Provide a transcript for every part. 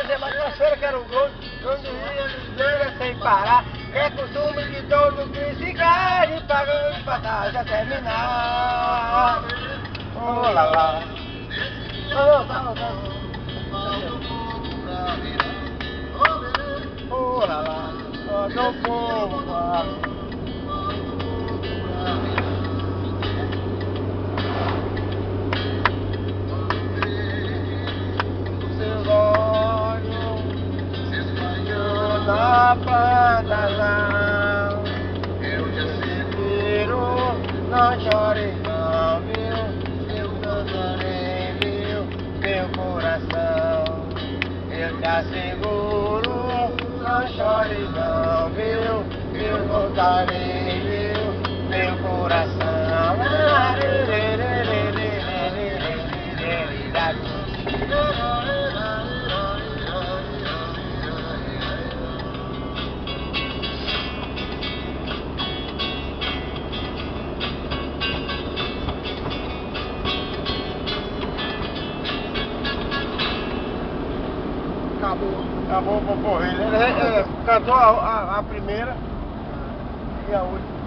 fazer uma transferência, quero um gol, onde ia sem parar. É costume de todo que se cai, pagando pra já terminar. Oh lá lá. Oh lá lá. Oh do povo. Na pantanal, eu te asseguro, não chore não, viu? Eu cantarei, viu? Meu coração, eu te asseguro, não chore não, viu? Eu cantarei, viu? Meu coração. Acabou o porra. Ele cantou a primeira e a última.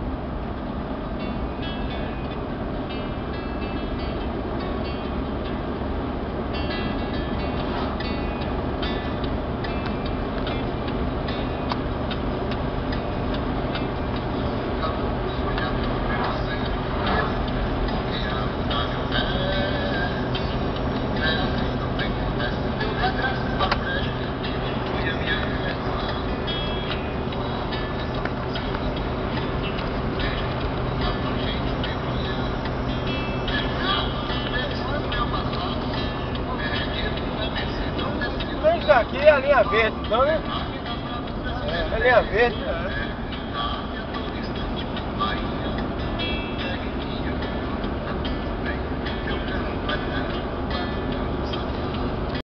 Isso aqui é a linha verde, não é? É a linha verde.